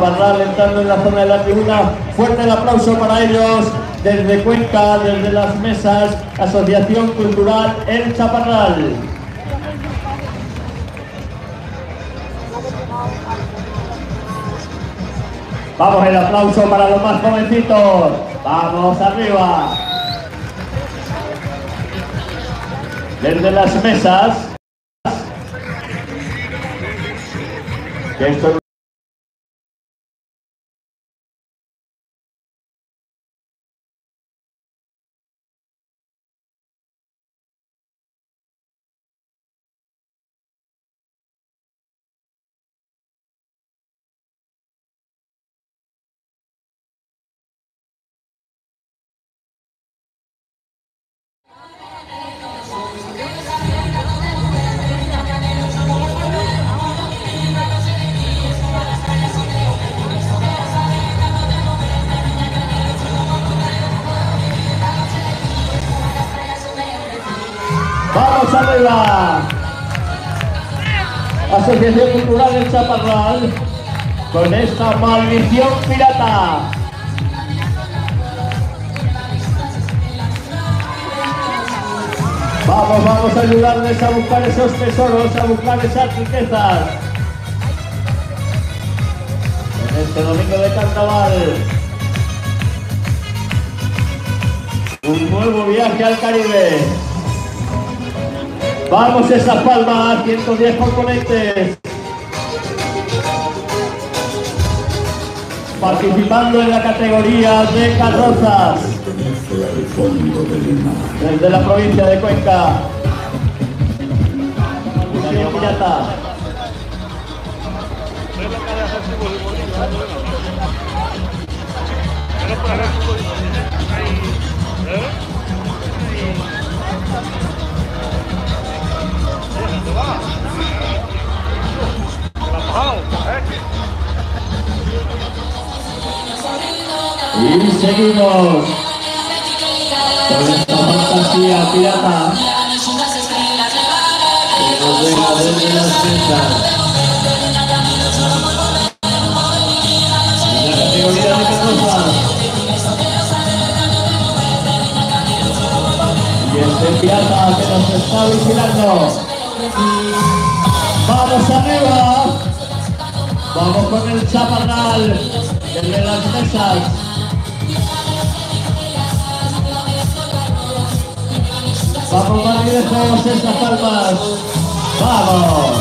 Chaparral entrando en la zona de la tribuna. Fuerte el aplauso para ellos desde Cuenca, desde las mesas, Asociación Cultural El Chaparral. Vamos, el aplauso para los más jovencitos. Vamos arriba. Desde las mesas. Que esto ¡vamos arriba! Asociación Cultural El Chaparral con esta maldición pirata. Vamos a ayudarles a buscar esos tesoros, a buscar esas riquezas. En este domingo de carnaval. Un nuevo viaje al Caribe. Vamos esas palmas, 110 componentes. Participando en la categoría de carrozas. Desde la provincia de Cuenca. Unión Pirata. Y seguimos con esta fantasía pirata que nos deja desde las mesas. En la categoría de carrozas. Y este pirata que nos está vigilando. ¡Vamos arriba! Vamos con el Chaparral desde las mesas. Vamos más lejos esas palmas. ¡Vamos!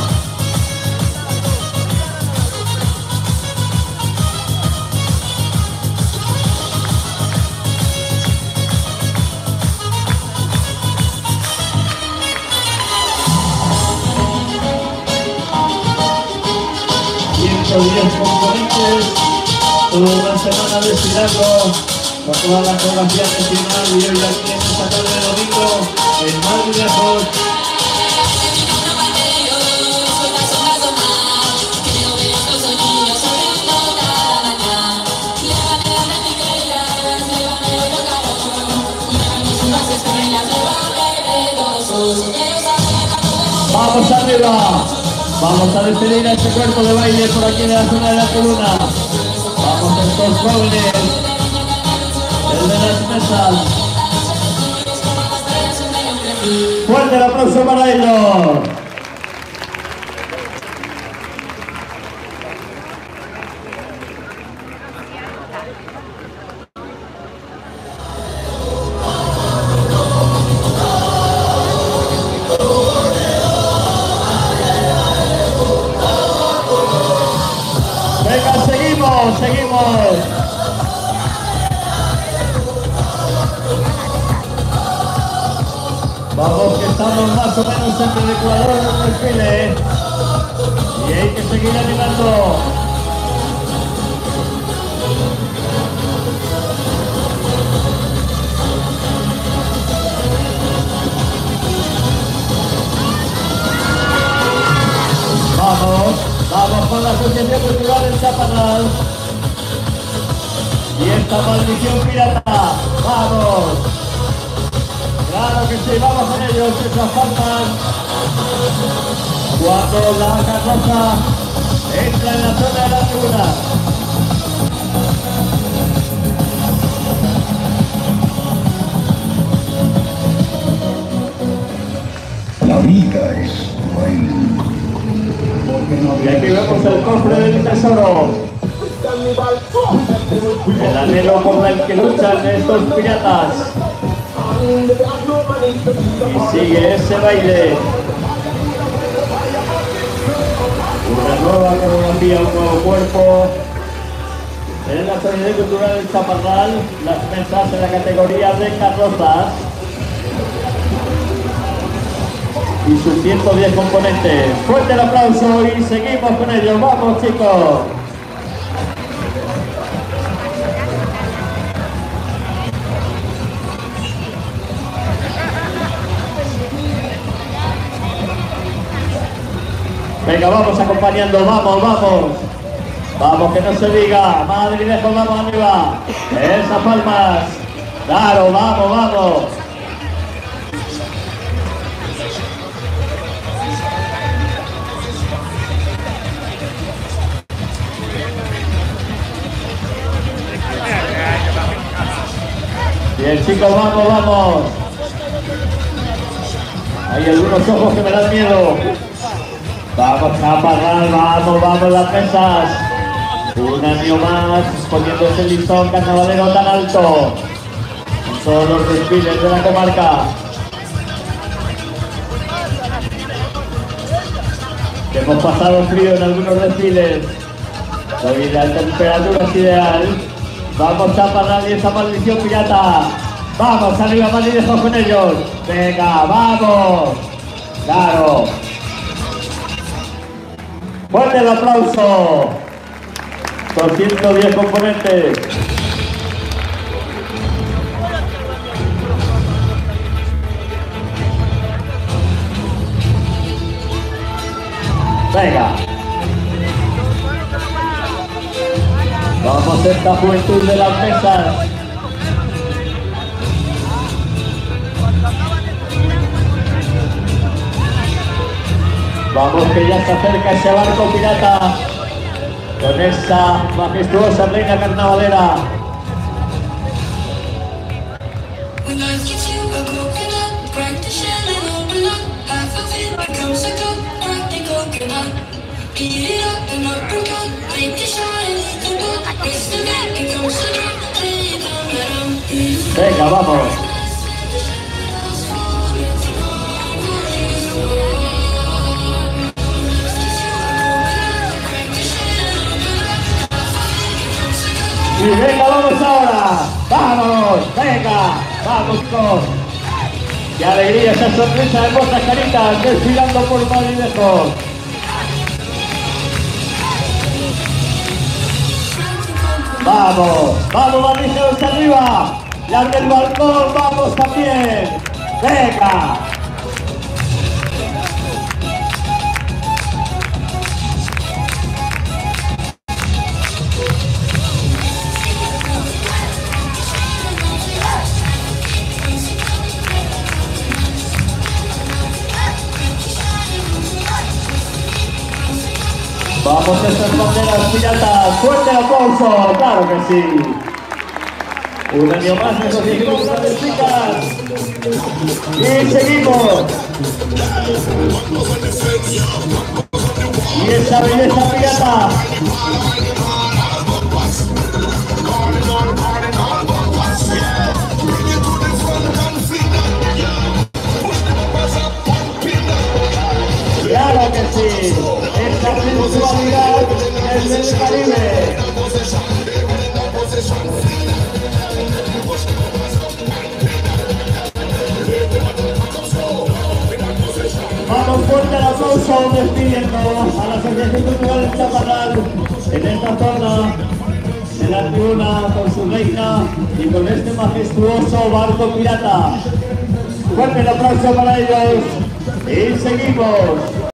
...110 componentes, toda una semana desfilando con toda la coreografía nacional y hoy aquí en esta tarde de domingo en Madrid lejos. ¡Vamos arriba! Vamos a despedir a este cuerpo de baile por aquí en la zona de la tribuna. Vamos estos jóvenes desde las mesas. Fuerte el aplauso para ellos. Seguimos. Vamos que estamos más o menos entre el Ecuador y el desfile. Y hay que seguir animando. Vamos con la Asociación Cultural El Chaparral. Y esta maldición pirata, ¡vamos! Claro que sí, vamos con ellos, esas palmas. Cuando la carroza entra en la zona de la tribuna. tenemos el cofre del tesoro. El anhelo por el que luchan estos piratas. Y sigue ese baile. Una nueva coreografía, un nuevo cuerpo. En la Sociedad Cultural del Chaparral, las mesas en la categoría de carrozas y sus 110 componentes. Fuerte el aplauso y seguimos con ellos. ¡Vamos, chicos! Venga, vamos acompañando, vamos, vamos. Vamos, que no se diga. Madrilejo, vamos arriba. Esas palmas. Claro, vamos, vamos. Bien, chicos, vamos, vamos. Hay algunos ojos que me dan miedo. Vamos, Chaparral, vamos, vamos las mesas. Un año más, poniendo ese listón carnavalero tan alto. Son los desfiles de la comarca. Hemos pasado frío en algunos desfiles. Hoy la temperatura es ideal. Vamos, Chaparral y esa maldición pirata. Vamos, arriba, Madrilejo con ellos. Venga, vamos. Claro. Fuerte el aplauso. 210 componentes. Venga. Vamos a esta juventud de las mesas. Vamos, que ya se acerca ese barco pirata con esa majestuosa reina carnavalera. Venga, vamos. Y venga, vamos ahora. Vamos, venga, vamos todos. Qué alegría, esa sonrisa de vuestras caritas desfilando por Madrilejo. Vamos, vamos, Madrilejo hacia arriba. Las del balcón, vamos también. Venga. Vamos a estas banderas piratas, fuerte aplauso, claro que sí. Un año más de Asociación Cultural Chicas. Y seguimos. Y esa belleza pirata. Claro que sí. Esta sensualidad es del Caribe. Vamos, fuerte el aplauso despidiendo a la Asociación Cultural del Chaparral en esta zona, en la tribuna con su reina y con este majestuoso barco pirata. Fuerte el aplauso para ellos y seguimos.